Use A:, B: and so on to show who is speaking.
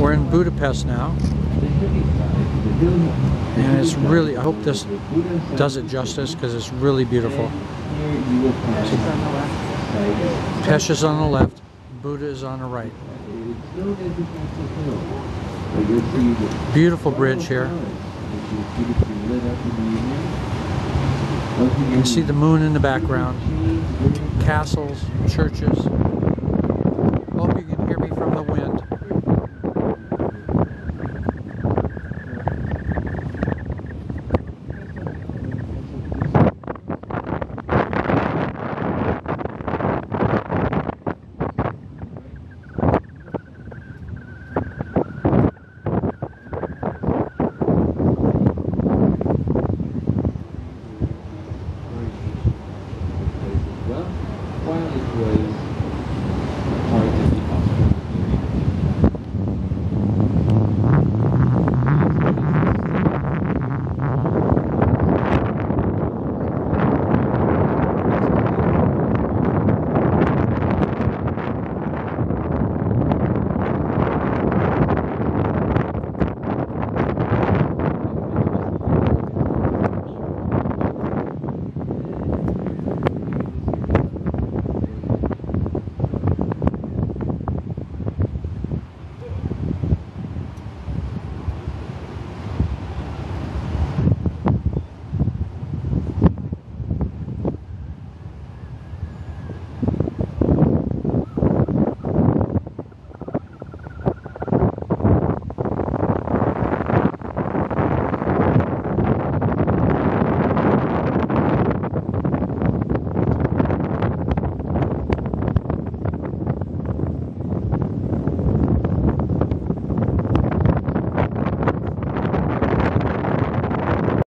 A: We're in Budapest now, and it's really, I hope this does it justice because it's really beautiful. Pest is on the left, Buda is on the right. Beautiful bridge here. You can see the moon in the background, castles, churches.